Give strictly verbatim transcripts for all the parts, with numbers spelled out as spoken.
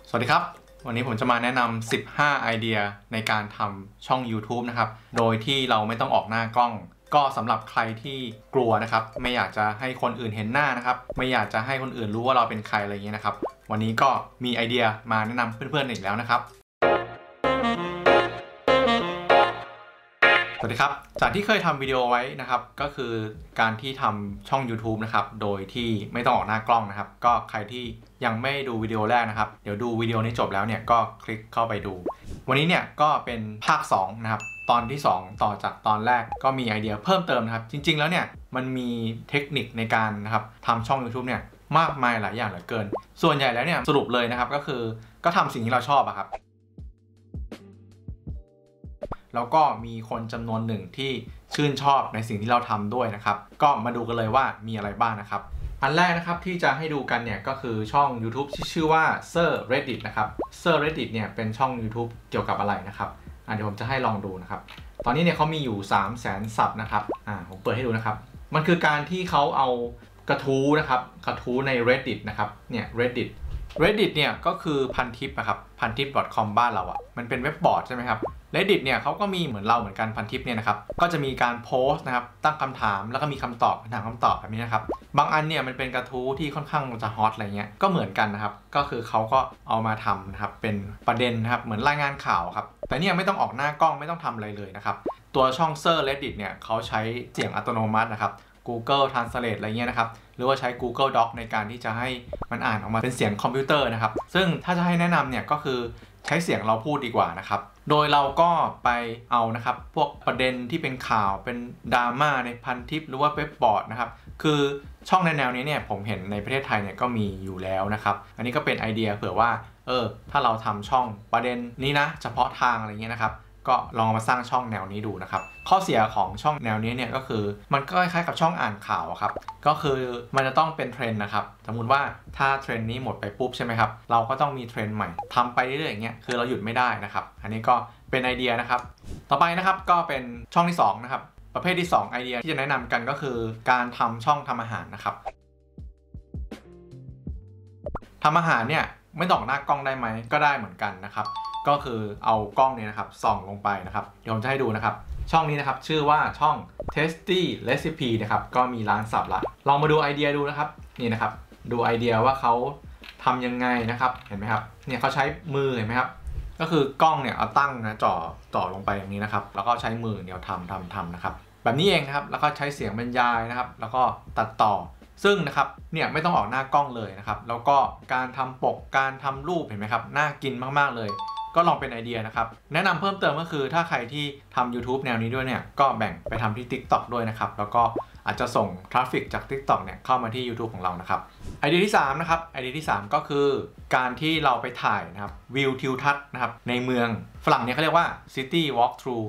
สวัสดีครับวันนี้ผมจะมาแนะนำสิบห้าไอเดียในการทำช่อง YouTube นะครับโดยที่เราไม่ต้องออกหน้ากล้องก็สำหรับใครที่กลัวนะครับไม่อยากจะให้คนอื่นเห็นหน้านะครับไม่อยากจะให้คนอื่นรู้ว่าเราเป็นใครอะไรอย่างเงี้ยนะครับวันนี้ก็มีไอเดียมาแนะนำเพื่อนๆอีกแล้วนะครับสวัสดีครับจากที่เคยทำวิดีโอไว้นะครับก็คือการที่ทำช่อง YouTube นะครับโดยที่ไม่ต้องออกหน้ากล้องนะครับก็ใครที่ยังไม่ดูวิดีโอแรกนะครับเดี๋ยวดูวิดีโอนี้จบแล้วเนี่ยก็คลิกเข้าไปดูวันนี้เนี่ยก็เป็นภาคสองนะครับตอนที่สองต่อจากตอนแรกก็มีไอเดียเพิ่มเติมนะครับจริงๆแล้วเนี่ยมันมีเทคนิคในการนะครับทำช่อง YouTube เนี่ยมากมายหลายอย่างเหลือเกินส่วนใหญ่แล้วเนี่ยสรุปเลยนะครับก็คือก็ทำสิ่งที่เราชอบอะครับแล้วก็มีคนจำนวนหนึ่งที่ชื่นชอบในสิ่งที่เราทำด้วยนะครับก็มาดูกันเลยว่ามีอะไรบ้างนะครับอันแรกนะครับที่จะให้ดูกันเนี่ยก็คือช่อง YouTube ที่ชื่อว่า Sir Reddit นะครับ Sir Reddit เนี่ยเป็นช่อง YouTube เกี่ยวกับอะไรนะครับอ่ะเดี๋ยวผมจะให้ลองดูนะครับตอนนี้เนี่ยเขามีอยู่ สามแสน ซับนะครับอ่าผมเปิดให้ดูนะครับมันคือการที่เขาเอากระทู้นะครับกระทู้ใน Reddit นะครับเนี่ย Reddit Reddit เนี่ยก็คือพันทิปนะครับพันทิป .com บ้านเราอ่ะมันเป็นเว็บบอร์ดใช่ไหมครับ Reddit เนี่ยเขาก็มีเหมือนเราเหมือนกันพันทิปเนี่ยนะครับก็จะมีการโพสต์นะครับตั้งคำถามแล้วก็มีคำตอบคำถามคำตอบแบบนี้นะครับบางอันเนี่ยมันเป็นกระทู้ที่ค่อนข้างจะฮอตอะไรเงี้ยก็เหมือนกันนะครับก็คือเขาก็เอามาทำนะครับเป็นประเด็นนะครับเหมือนรายงานข่าวครับแต่เนี่ยไม่ต้องออกหน้ากล้องไม่ต้องทำอะไรเลยนะครับตัวช่อง Sir Reddit เนี่ยเขาใช้เสียงอัตโนมัตินะครับ Google Translate อะไรเงี้ยนะครับหรือว่าใช้ Google Doc ในการที่จะให้มันอ่านออกมาเป็นเสียงคอมพิวเตอร์นะครับซึ่งถ้าจะให้แนะนำเนี่ยก็คือใช้เสียงเราพูดดีกว่านะครับโดยเราก็ไปเอานะครับพวกประเด็นที่เป็นข่าวเป็นดราม่าในพันทิปหรือว่าเว็บบอร์ดนะครับคือช่องในแนวนี้เนี่ยผมเห็นในประเทศไทยเนี่ยก็มีอยู่แล้วนะครับอันนี้ก็เป็นไอเดียเผื่อว่าเออถ้าเราทำช่องประเด็นนี้นะเฉพาะทางอะไรเงี้ยนะครับก็ลองมาสร้างช่องแนวนี้ดูนะครับข้อเสียของช่องแนวนี้เนี่ยก็คือมันก็คล้ายๆกับช่องอ่านข่าวครับก็คือมันจะต้องเป็นเทรนด์นะครับสมมุติว่าถ้าเทรนด์นี้หมดไปปุ๊บใช่ไหมครับเราก็ต้องมีเทรนด์ใหม่ทำไปเรื่อยๆอย่างเงี้ยคือเราหยุดไม่ได้นะครับอันนี้ก็เป็นไอเดียนะครับต่อไปนะครับก็เป็นช่องที่สองนะครับประเภทที่สองไอเดียที่จะแนะนำกันก็คือการทำช่องทำอาหารนะครับทำอาหารเนี่ยไม่ต้องหน้ากล้องได้ไหมก็ได้เหมือนกันนะครับก็คือเอากล้องเนี่ยนะครับส่องลงไปนะครับเดี๋ยวผมจะให้ดูนะครับช่องนี้นะครับชื่อว่าช่อง Tasty Recipe นะครับก็มีร้านสับละลองมาดูไอเดียดูนะครับนี่นะครับดูไอเดียว่าเขาทำยังไงนะครับเห็นไหมครับเนี่ยเขาใช้มือเห็นไหมครับก็คือกล้องเนี่ยเอาตั้งนะจ่อจ่อลงไปอย่างนี้นะครับแล้วก็ใช้มือเดียวทำทำทำนะครับแบบนี้เองนะครับแล้วก็ใช้เสียงบรรยายนะครับแล้วก็ตัดต่อซึ่งนะครับเนี่ยไม่ต้องออกหน้ากล้องเลยนะครับแล้วก็การทำปกการทำรูปเห็นไหมครับน่ากินมากๆเลยก็ลองเป็นไอเดียนะครับแนะนำเพิ่มเติมก็คือถ้าใครที่ทำ YouTube แนวนี้ด้วยเนี่ยก็แบ่งไปทำที่ TikTok ด้วยนะครับแล้วก็อาจจะส่งทราฟฟิกจาก TikTok เนี่ยเข้ามาที่ YouTube ของเรานะครับไอเดียที่สามนะครับไอเดียที่สามก็คือการที่เราไปถ่ายนะครับวิวทิวทัศน์นะครับในเมืองฝรั่งเนี่ยเขาเรียกว่า City Walk Through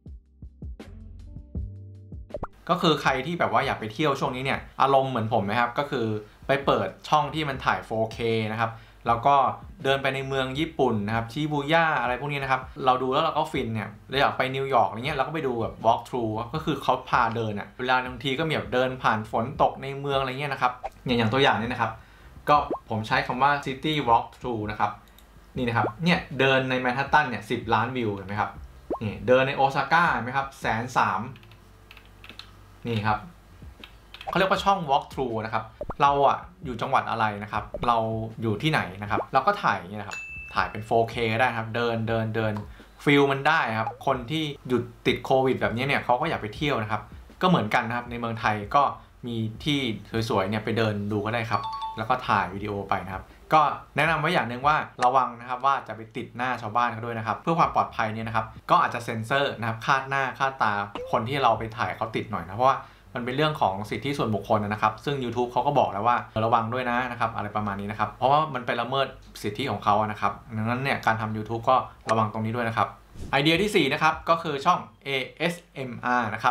ก็คือใครที่แบบว่าอยากไปเที่ยวช่วงนี้เนี่ยอารมณ์เหมือนผมนะครับก็คือไปเปิดช่องที่มันถ่าย โฟร์เค นะครับแล้วก็เดินไปในเมืองญี่ปุ่นนะครับชิบูย่าอะไรพวกนี้นะครับเราดูแล้วเราก็ฟินเนี่ยเราอยากไปนิวยอร์กอะไรเงี้ยเราก็ไปดูแบบ walk through ก็คือเขาพาเดินอ่ะเวลาบางทีก็มีแบบเดินผ่านฝนตกในเมืองอะไรเงี้ยนะครับอย่างอย่างตัวอย่างนี้นะครับก็ผมใช้คำว่า city walk through นะครับนี่นะครับเนี่ยเดินในแมนฮัตตันเนี่ยสิบล้านวิวเห็นไหมครับนี่เดินในโอซาก้าเห็นไหมครับแสนสามนี่ครับเขาเรียกว่าช่อง walk through นะครับเราอ่ะอยู่จังหวัดอะไรนะครับเราอยู่ที่ไหนนะครับเราก็ถ่ายอย่างนี้นะครับถ่ายเป็น โฟร์เค ได้ครับเดินเดินเดินฟิลมันได้ครับคนที่หยุดติดโควิดแบบนี้เนี่ยเขาก็อยากไปเที่ยวนะครับก็เหมือนกันนะครับในเมืองไทยก็มีที่สวยๆเนี่ยไปเดินดูก็ได้ครับแล้วก็ถ่ายวิดีโอไปนะครับก็แนะนำไว้อย่างหนึ่งว่าระวังนะครับว่าจะไปติดหน้าชาวบ้านเขาด้วยนะครับเพื่อความปลอดภัยเนี่ยนะครับก็อาจจะเซ็นเซอร์นะครับคาดหน้าคาดตาคนที่เราไปถ่ายเขาติดหน่อยนะเพราะว่ามันเป็นเรื่องของสิทธิส่วนบุคคลนะครับซึ่ง YouTube เขาก็บอกแล้วว่าระวังด้วยนะนะครับอะไรประมาณนี้นะครับเพราะว่ามันไปละเมิดสิทธิของเขานะครับดังนั้นเนี่ยการทำ YouTube ก็ระวังตรงนี้ด้วยนะครับไอเดียที่สี่นะครับก็คือช่อง เอ เอส เอ็ม อาร์ นะครับ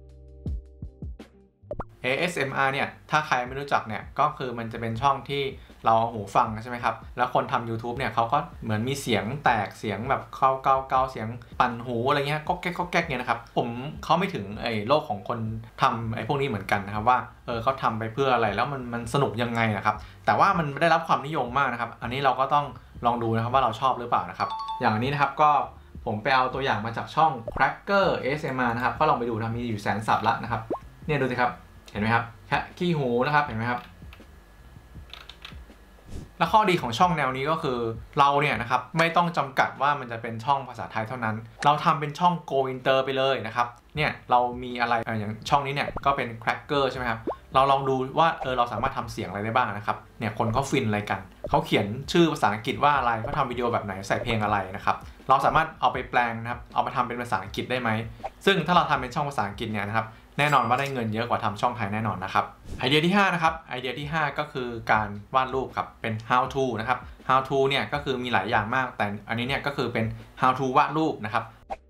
เอ เอส เอ็ม อาร์ เนี่ยถ้าใครไม่รู้จักเนี่ยก็คือมันจะเป็นช่องที่เราหูฟังใช่ไหมครับแล้วคนทำ YouTube เนี่ยเขาก็เหมือนมีเสียงแตกเสียงแบบเกาเกาเกาเสียงปั่นหูอะไรเงี้ยก็แก๊กก็แก๊กเนี่ยนะครับผมเขาไม่ถึงไอ้โลกของคนทำไอ้พวกนี้เหมือนกันนะครับว่าเออเขาทำไปเพื่ออะไรแล้วมันมันสนุกยังไงนะครับแต่ว่ามันได้รับความนิยมมากนะครับอันนี้เราก็ต้องลองดูนะครับว่าเราชอบหรือเปล่านะครับอย่างนี้นะครับก็ผมไปเอาตัวอย่างมาจากช่อง Cracker เอ เอส เอ็ม อาร์ นะครับก็ลองไปดูนะมีอยู่แสนซับละนะครับเนี่ยดูสิครับเห็นไหมครับแค่ขี้หูนะครับเห็นไหมครับและข้อดีของช่องแนวนี้ก็คือเราเนี่ยนะครับไม่ต้องจำกัดว่ามันจะเป็นช่องภาษาไทยเท่านั้นเราทำเป็นช่อง Go Inter ไปเลยนะครับเนี่ยเรามีอะไรอย่างช่องนี้เนี่ยก็เป็น Cracker ใช่ไหมครับเราลองดูว่าเออเราสามารถทำเสียงอะไรได้บ้างนะครับเนี่ยคนเขาฟินอะไรกันเขาเขียนชื่อภาษาอังกฤษว่าอะไรเขาทำวิดีโอแบบไหนใส่เพลงอะไรนะครับเราสามารถเอาไปแปลงนะครับเอาไปทำเป็นภาษาอังกฤษได้ไหมซึ่งถ้าเราทำเป็นช่องภาษาอังกฤษเนี่ยนะครับแน่นอนว่าได้เงินเยอะกว่าทำช่องไทยแน่นอนนะครับไอเดียที่ห้านะครับไอเดียที่ห้าก็คือการวาดรูปครับเป็น how to นะครับ how to เนี่ยก็คือมีหลายอย่างมากแต่อันนี้เนี่ยก็คือเป็น how to วาดรูปนะครับ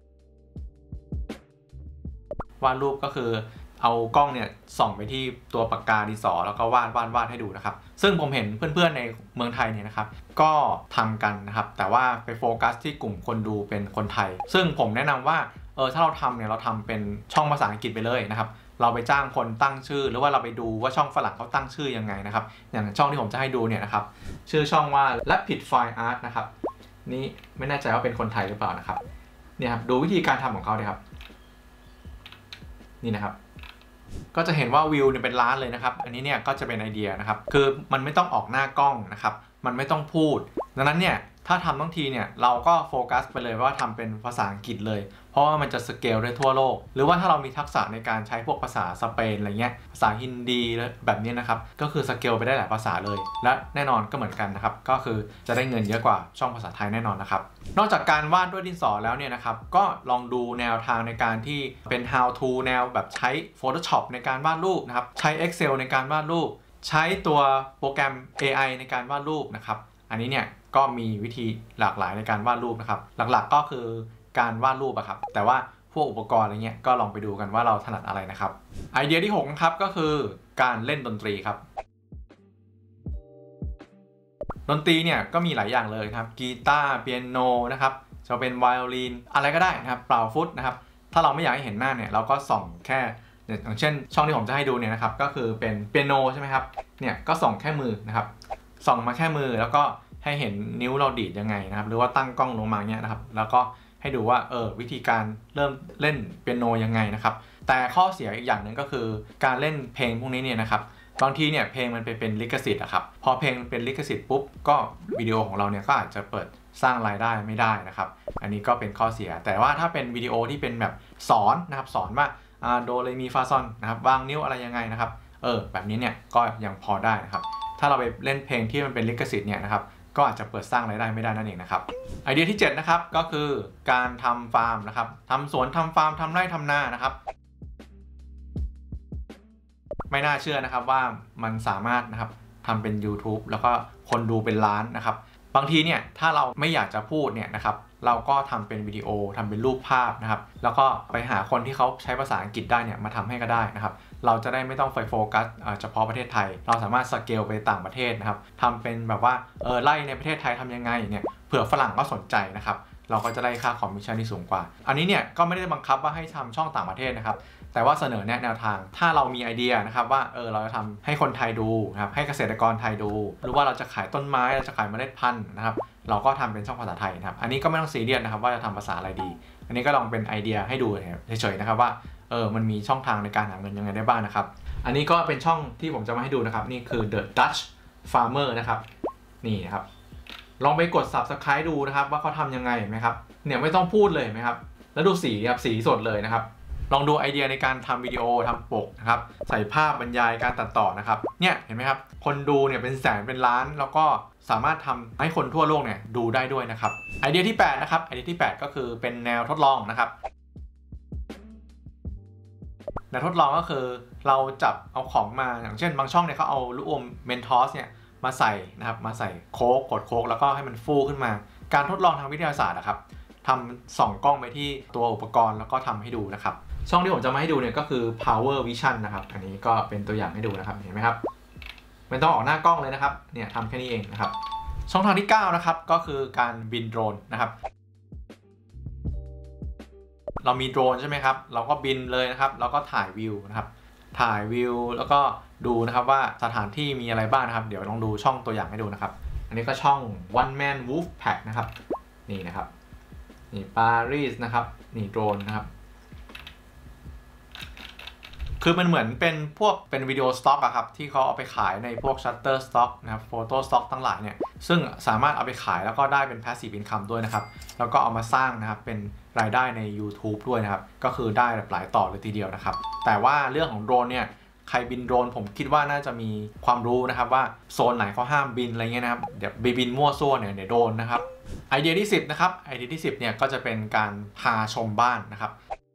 วาดรูปก็คือเอากล้องเนี่ยส่องไปที่ตัวปากกาดินสอแล้วก็วาดวาดวาดให้ดูนะครับซึ่งผมเห็นเพื่อนๆในเมืองไทยเนี่ยนะครับก็ทำกันนะครับแต่ว่าไปโฟกัสที่กลุ่มคนดูเป็นคนไทยซึ่งผมแนะนำว่าเออถ้าเราทำเนี่ยเราทำเป็นช่องภาษาอังกฤษไปเลยนะครับเราไปจ้างคนตั้งชื่อหรือว่าเราไปดูว่าช่องฝรั่งเขาตั้งชื่อยังไงนะครับอย่างช่องที่ผมจะให้ดูเนี่ยนะครับชื่อช่องว่า Rapid Fine Art นะครับนี่ไม่แน่ใจว่าเป็นคนไทยหรือเปล่านะครับเนี่ยครับดูวิธีการทำของเขาเลยครับนี่นะครับก็จะเห็นว่าวิวเนี่ยเป็นล้านเลยนะครับอันนี้เนี่ยก็จะเป็นไอเดียนะครับคือมันไม่ต้องออกหน้ากล้องนะครับมันไม่ต้องพูดดังนั้นเนี่ยถ้าทำทั้งทีเนี่ยเราก็โฟกัสไปเลยว่าทำเป็นภาษาอังกฤษเลยเพราะว่ามันจะสเกลได้ทั่วโลกหรือว่าถ้าเรามีทักษะในการใช้พวกภาษาสเปนอะไรเงี้ยภาษาฮินดีแบบนี้นะครับก็คือสเกลไปได้หลายภาษาเลยและแน่นอนก็เหมือนกันนะครับก็คือจะได้เงินเยอะกว่าช่องภาษาไทยแน่นอนนะครับนอกจากการวาดด้วยดินสอแล้วเนี่ยนะครับก็ลองดูแนวทางในการที่เป็น how to แนวแบบใช้ Photoshop ในการวาดรูปนะครับใช้ Excel ในการวาดรูปใช้ตัวโปรแกรม เอ ไอ ในการวาดรูปนะครับอันนี้เนี่ยก็มีวิธีหลากหลายในการวาดรูปนะครับหลักๆก็คือการวาดรูปอะครับแต่ว่าพวกอุปกรณ์อะไรเงี้ยก็ลองไปดูกันว่าเราถนัดอะไรนะครับไอเดียที่หกนะครับก็คือการเล่นดนตรีครับดนตรีเนี่ยก็มีหลายอย่างเลยครับกีตาร์เปียโนนะครับจะเป็นไวโอลินอะไรก็ได้นะครับเป่าฟุตนะครับถ้าเราไม่อยากให้เห็นหน้าเนี่ยเราก็ส่องแค่อย่างเช่นช่องที่ผมจะให้ดูเนี่ยนะครับก็คือเป็นเปียโนใช่ไหมครับเนี่ยก็ส่องแค่มือนะครับส่องมาแค่มือแล้วก็ให้เห็นนิ้วเราดีดยังไงนะครับหรือว่าตั้งกล้องลงมาเนี่ยนะครับแล้วก็ให้ดูว่าเออวิธีการเริ่มเล่นเปียโนยังไงนะครับแต่ข้อเสียอีกอย่างหนึ่งก็คือการเล่นเพลงพวกนี้เนี่ยนะครับบางทีเนี่ยเพลงมันไปเป็นลิขสิทธิ์อะครับพอเพลงเป็นลิขสิทธิ์ปุ๊บก็วิดีโอของเราเนี่ยก็อาจจะเปิดสร้างรายได้ไม่ได้นะครับอันนี้ก็เป็นข้อเสียแต่ว่าถ้าเป็นวิดีโอที่เป็นแบบสอนนะครับสอนว่าโดเรมีฟาซอนนะครับวางนิ้วอะไรยังไงนะครับเออแบบนี้เนี่ยก็ยังพอได้นะครับถ้าเราไปเล่นเพลงที่มันเป็นลิขสิทธิ์เนี่ยนะครับก็อาจจะเปิดสร้างรายได้ไม่ได้นั่นเองนะครับไอเดียที่เจ็ดนะครับก็คือการทำฟาร์มนะครับทำสวนทำฟาร์มทำไร่ทำนานะครับไม่น่าเชื่อนะครับว่ามันสามารถนะครับทำเป็น YouTube แล้วก็คนดูเป็นล้านนะครับบางทีเนี่ยถ้าเราไม่อยากจะพูดเนี่ยนะครับเราก็ทำเป็นวิดีโอทำเป็นรูปภาพนะครับแล้วก็ไปหาคนที่เขาใช้ภาษาอังกฤษได้เนี่ยมาทำให้ก็ได้นะครับเราจะได้ไม่ต้องไปโฟกัสเฉพาะประเทศไทยเราสามารถสเกลไปต่างประเทศนะครับทำเป็นแบบว่าเออไล่ในประเทศไทยทำยังไงเนี่ยเผื่อฝรั่งก็สนใจนะครับเราก็จะได้ค่าคอมมิชชั่นที่สูงกว่าอันนี้เนี่ยก็ไม่ได้บังคับว่าให้ทำช่องต่างประเทศนะครับแต่ว่าเสนอแนะแนวทางถ้าเรามีไอเดียนะครับว่าเออเราจะทำให้คนไทยดูนะครับให้เกษตรกรไทยดูหรือว่าเราจะขายต้นไม้เราจะขายเมล็ดพันธุ์นะครับเราก็ทำเป็นช่องภาษาไทยนะครับอันนี้ก็ไม่ต้องซีเรียสนะครับว่าจะทำภาษาอะไรดีอันนี้ก็ลองเป็นไอเดียให้ดูเฉยๆนะครับว่าเออมันมีช่องทางในการหาเงินยังไงได้บ้างนะครับอันนี้ก็เป็นช่องที่ผมจะมาให้ดูนะครับนี่คือ The Dutch Farmer นะครับนี่นะครับลองไปกด ซับสไครบ์ ดูนะครับว่าเขาทำยังไงเห็นไหมครับเนี่ยไม่ต้องพูดเลยไหมครับแล้วดูสีครับสีสดเลยนะครับลองดูไอเดียในการทำวิดีโอทำปกนะครับใส่ภาพบรรยายการตัดต่อนะครับเนี่ยเห็นไหมครับคนดูเนี่ยเป็นแสนเป็นล้านแล้วก็สามารถทำให้คนทั่วโลกเนี่ยดูได้ด้วยนะครับไอเดียที่แปดนะครับไอเดียที่แปดก็คือเป็นแนวทดลองนะครับแนวทดลองก็คือเราจับเอาของมาอย่างเช่นบางช่องเนี่ยเขาเอาลูกอมเมนทอสเนี่ยมาใส่นะครับมาใส่โค้กกดโค้กแล้วก็ให้มันฟูขึ้นมาการทดลองทางวิทยาศาสตร์นะครับทำส่องกล้องไปที่ตัวอุปกรณ์แล้วก็ทำให้ดูนะครับช่องที่ผมจะมาให้ดูเนี่ยก็คือ Power Vision นะครับอันนี้ก็เป็นตัวอย่างให้ดูนะครับเห็นไหมครับไม่ต้องออกหน้ากล้องเลยนะครับเนี่ยทำแค่นี้เองนะครับช่องทางที่เก้านะครับก็คือการบินโดรนนะครับเรามีโดรนใช่ไหมครับเราก็บินเลยนะครับแล้วก็ถ่ายวิวนะครับถ่ายวิวแล้วก็ดูนะครับว่าสถานที่มีอะไรบ้างนะครับเดี๋ยวลองดูช่องตัวอย่างให้ดูนะครับอันนี้ก็ช่อง One Man Wolf Pack นะครับนี่นะครับนี่ปารีสนะครับนี่โดรนนะครับคือมันเหมือนเป็นพวกเป็นวิดีโอสต็อกอะครับที่เขาเอาไปขายในพวกชัตเตอร์สต็อกนะครับโฟโต้สต็อกทั้งหลายเนี่ยซึ่งสามารถเอาไปขายแล้วก็ได้เป็น Passive Income ด้วยนะครับแล้วก็เอามาสร้างนะครับเป็นรายได้ใน YouTube ด้วยนะครับก็คือได้แบบหลายต่อเลยทีเดียวนะครับแต่ว่าเรื่องของโดรนเนี่ยใครบินโดรนผมคิดว่าน่าจะมีความรู้นะครับว่าโซนไหนเขาห้ามบินอะไรเงี้ยนะครับเดี๋ยวบินมั่วซั่วเนี่ยเดี๋ยวโดนนะครับไอเดียที่สิบนะครับไอเดียที่สิบเนี่ยก็จะเป็นการพาชมบ้านนะครับ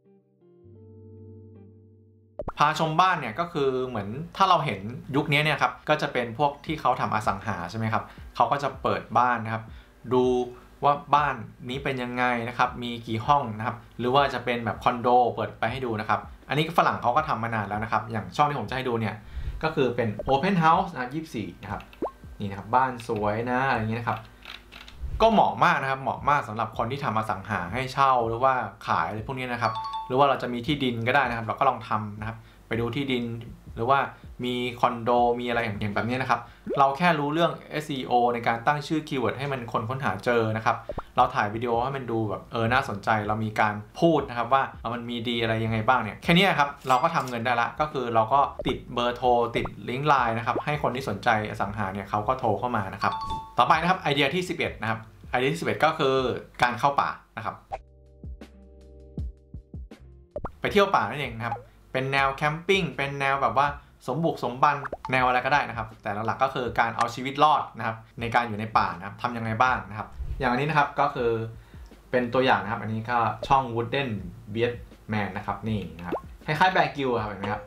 พาชมบ้านเนี่ยก็คือเหมือนถ้าเราเห็นยุคนี้เนี่ยครับก็จะเป็นพวกที่เขาทำอสังหาใช่ไหมครับเขาก็จะเปิดบ้านนะครับดูว่าบ้านนี้เป็นยังไงนะครับมีกี่ห้องนะครับหรือว่าจะเป็นแบบคอนโดเปิดไปให้ดูนะครับอันนี้ฝรั่งเขาก็ทำมานานแล้วนะครับอย่างช่องที่ผมจะให้ดูเนี่ยก็คือเป็น Open House นะยี่สิบสี่นะครับนี่นะครับบ้านสวยนะอะไรอย่างเงี้ยนะครับก็เหมาะมากนะครับเหมาะมากสำหรับคนที่ทำอสังหาให้เช่าหรือว่าขายอะไรพวกนี้นะครับหรือว่าเราจะมีที่ดินก็ได้นะครับเราก็ลองทำนะครับไปดูที่ดินหรือว่ามีคอนโดมีอะไรอย่างแบบนี้นะครับเราแค่รู้เรื่อง เอส อี โอ ในการตั้งชื่อคีย์เวิร์ดให้มันคนค้นหาเจอนะครับเราถ่ายวิดีโอให้มันดูแบบเออน่าสนใจเรามีการพูดนะครับว่ามันมีดีอะไรยังไงบ้างเนี่ยแค่นี้ครับเราก็ทำเงินได้ละก็คือเราก็ติดเบอร์โทรติดลิงก์ไลน์นะครับให้คนที่สนใจอสังหาเนี่ยเขาก็โทรเข้ามานะครับต่อไปนะครับไอเดียที่สิบเอ็ดนะครับไอเดียที่สิบเอ็ดก็คือการเข้าป่านะครับไปเที่ยวป่านั่นเองนะครับเป็นแนวแคมปิ้งเป็นแนวแบบว่าสมบุกสมบันแนวอะไรก็ได้นะครับแต่หลักๆก็คือการเอาชีวิตรอดนะครับในการอยู่ในป่านะครับทำยังไงบ้างนะครับอย่างอันนี้นะครับก็คือเป็นตัวอย่างนะครับอันนี้ก็ช่อง Wooden Beard Man นะครับนี่นะครับคล้ายๆแบกิวครับเห็นไหมครับ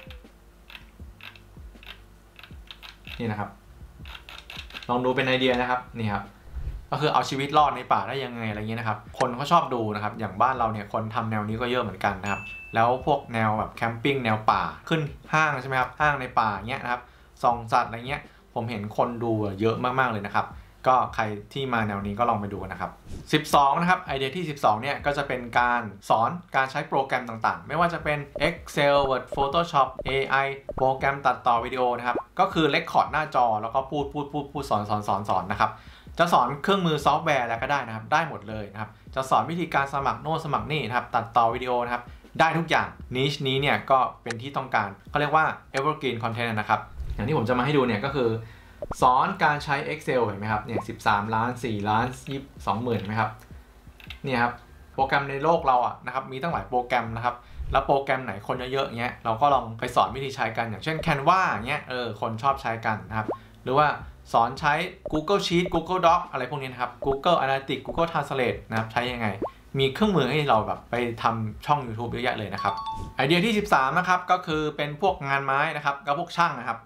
นี่นะครับลองดูเป็นไอเดียนะครับนี่ครับก็คือเอาชีวิตรอดในป่าได้ยังไงอะไรเงี้ยนะครับคนเขาชอบดูนะครับอย่างบ้านเราเนี่ยคนทำแนวนี้ก็เยอะเหมือนกันนะครับแล้วพวกแนวแบบแคมปิ้งแนวป่าขึ้นห้างใช่ไหมครับห้างในป่าเงี้ยนะครับส่องสัตว์อะไรเงี้ยผมเห็นคนดูเยอะมากๆเลยนะครับก็ใครที่มาแนวนี้ก็ลองไปดูนะครับสิบสองนะครับไอเดียที่สิบสองเนี่ยก็จะเป็นการสอนการใช้โปรแกรมต่างๆไม่ว่าจะเป็น Excel Word Photoshop เอ ไอ โปรแกรมตัดต่อวิดีโอนะครับก็คือเรคคอร์ดหน้าจอแล้วก็พูดพูดพูดพูดสอนสอนสอนสอนนะครับจะสอนเครื่องมือซอฟต์แวร์แล้วก็ได้นะครับได้หมดเลยนะครับจะสอนวิธีการสมัครโน่นสมัครนี่นะครับตัดต่อวิดีโอนะครับได้ทุกอย่างนิชนี้เนี่ยก็เป็นที่ต้องการเขาเรียกว่า evergreen content นะครับอย่างที่ผมจะมาให้ดูเนี่ยก็คือสอนการใช้ Excel เห็นไหมครับเนี่ยสิบสามล้านสี่ล้านยี่สิบสองหมื่นเห็นไหมครับเนี่ยครับโปรแกรมในโลกเราอ่ะนะครับมีตั้งหลายโปรแกรมนะครับแล้วโปรแกรมไหนคนเยอะๆเงี้ยเราก็ลองไปสอนวิธีใช้กันอย่างเช่น Canva เงี้ยเออคนชอบใช้กันนะครับหรือว่าสอนใช้ Google Sheet Google Doc อะไรพวกนี้นะครับ Google Analytics Google Translate นะครับใช้ยังไงมีเครื่องมือให้เราแบบไปทำช่อง YouTube เยอะแยะเลยนะครับไอเดียที่สิบสามนะครับก็คือเป็นพวกงานไม้นะครับกับพวกช่างนะครับ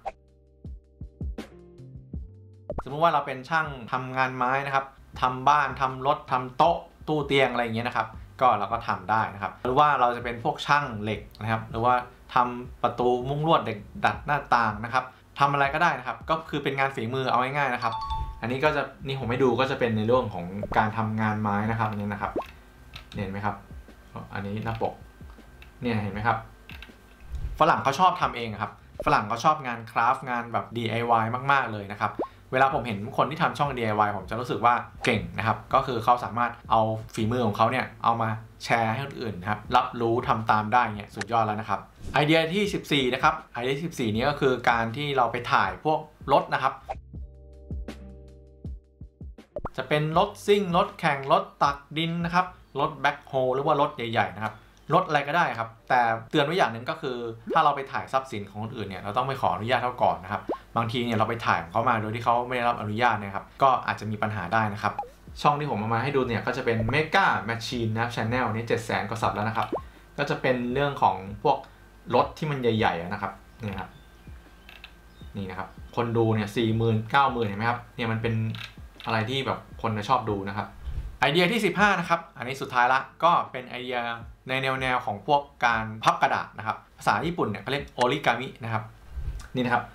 สมมุติว่าเราเป็นช่างทำงานไม้นะครับทำบ้านทำรถทำโต๊ะตู้เตียงอะไรอย่างเงี้ยนะครับก็เราก็ทำได้นะครับหรือว่าเราจะเป็นพวกช่างเหล็กนะครับหรือว่าทำประตูมุ้งลวดเด็กดัดหน้าต่างนะครับทำอะไรก็ได้นะครับก็คือเป็นงานฝีมือเอาง่ายๆนะครับอันนี้ก็จะนี่ผมให้ดูก็จะเป็นในเรื่องของการทำงานไม้นะครับอันนี้นะครับเห็นไหมครับอันนี้หน้าปกเนี่ยเห็นไหมครับฝรั่งเขาชอบทำเองครับฝรั่งเขาชอบงานคราฟต์งานแบบ ดี ไอ วาย มากๆเลยนะครับเวลาผมเห็นคนที่ทำช่อง ดี ไอ วาย ผมจะรู้สึกว่าเก่งนะครับก็คือเขาสามารถเอาฝีมือของเขาเนี่ยเอามาแชร์ให้คนอื่นนะครับรับรู้ทำตามได้เนี่ยสุดยอดแล้วนะครับไอเดียที่สิบสี่นะครับไอเดียที่สิบสี่นี้ก็คือการที่เราไปถ่ายพวกรถนะครับจะเป็นรถซิ่งรถแข่งรถตักดินนะครับรถแบ็คโฮหรือว่ารถใหญ่ๆนะครับรถอะไรก็ได้ครับแต่เตือนไว้อย่างหนึ่งก็คือถ้าเราไปถ่ายทรัพย์สินของคนอื่นเนี่ยเราต้องไปขออนุญาตเขาก่อนนะครับบางทีเนี่ยเราไปถ่ายของเขามาโดยที่เขาไม่ได้รับอนุญาตนะครับก็อาจจะมีปัญหาได้นะครับช่องที่ผมเอามาให้ดูเนี่ยก็จะเป็น Mega Machine นะครับ Channel นี้เจ็ดแสนกว่าซับแล้วนะครับก็จะเป็นเรื่องของพวกรถที่มันใหญ่ๆนะครับนี่ครับนี่นะครับคนดูเนี่ยสี่หมื่นเก้าหมื่นเห็นไหมครับเนี่ยมันเป็นอะไรที่แบบคนชอบดูนะครับไอเดียที่สิบห้านะครับอันนี้สุดท้ายละก็เป็นไอเดียในแนวแนวของพวกการพับกระดาษนะครับภาษาญี่ปุ่นเนี่ยเขาเรียกโอริกามินะครับนี่นะครับ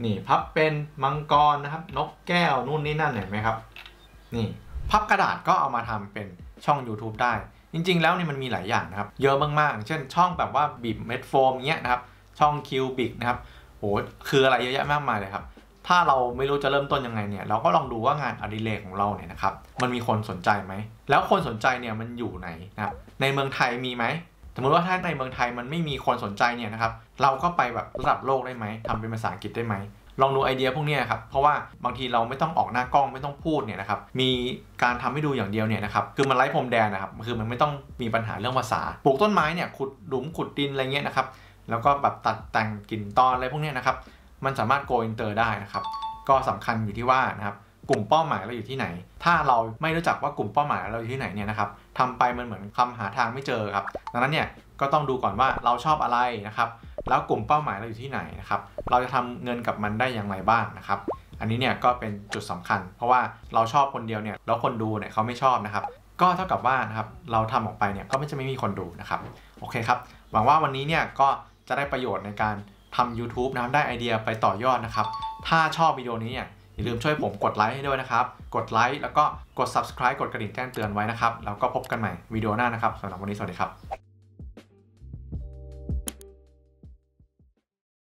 นี่พับเป็นมังกรนะครับนกแก้วนู่นนี่นั่นเห็นไหมครับนี่พับกระดาษก็เอามาทำเป็นช่อง YouTube ได้จริงๆแล้วนี่มันมีหลายอย่างนะครับเยอะมากๆเช่นช่องแบบว่าบีบเม็ดโฟมเงี้ยนะครับช่องคิวบิกนะครับโหคืออะไรเยอะแยะมากมายเลยครับถ้าเราไม่รู้จะเริ่มต้นยังไงเนี่ยเราก็ลองดูว่างานอดิเรกของเราเนี่ยนะครับมันมีคนสนใจไหมแล้วคนสนใจเนี่ยมันอยู่ไหนนะครับในเมืองไทยมีไหมสมมติว่าถ้าในเมืองไทยมันไม่มีคนสนใจเนี่ยนะครับเราก็ไปแบบระดับโลกได้ไหมทำเป็นภาษาอังกฤษได้ไหมลองดูไอเดียพวกนี้ครับเพราะว่าบางทีเราไม่ต้องออกหน้ากล้องไม่ต้องพูดเนี่ยนะครับมีการทำให้ดูอย่างเดียวเนี่ยนะครับคือมันไร้พรมแดนนะครับคือมันไม่ต้องมีปัญหาเรื่องภาษาปลูกต้นไม้เนี่ยขุดหลุมขุดดินอะไรเงี้ยนะครับแล้วก็แบบตัดแต่งกลิ่นตอนอะไรพวกนี้นะครับมันสามารถโกอินเตอร์ได้นะครับก็สำคัญอยู่ที่ว่านะครับกลุ่มเป้าหมายเราอยู่ที่ไหนถ้าเราไม่รู้จักว่ากลุ่มเป้าหมายเราอยู่ที่ไหนเนี่ยนะครับทำไปมันเหมือนคำหาทางไม่เจอครับดังนั้นเนี่ยก็ต้องดูก่อนว่าเราชอบอะไรนะครับแล้วกลุ่มเป้าหมายเราอยู่ที่ไหนนะครับเราจะทำเงินกับมันได้อย่างไรบ้างนะครับอันนี้เนี่ยก็เป็นจุดสำคัญเพราะว่าเราชอบคนเดียวเนี่ยแล้วคนดูเนี่ยเขาไม่ชอบนะครับก็เท่ากับว่านะครับเราทำออกไปเนี่ยก็ไม่จะไม่มีคนดูนะครับโอเคครับหวังว่าวันนี้เนี่ยก็จะได้ประโยชน์ในการทำ YouTube นะครับได้ไอเดียไปต่อยอดนะครับถ้าชอบวิดีโอนี้เนี่ยอย่าลืมช่วยผมกดไลค์ให้ด้วยนะครับกดไลค์แล้วก็กด Subscribe กดกระดิ่งแจ้งเตือนไว้นะครับแล้วก็พบกันใหม่วิดีโอหน้านะครับสำหรับวันนี้สวัสดีครับ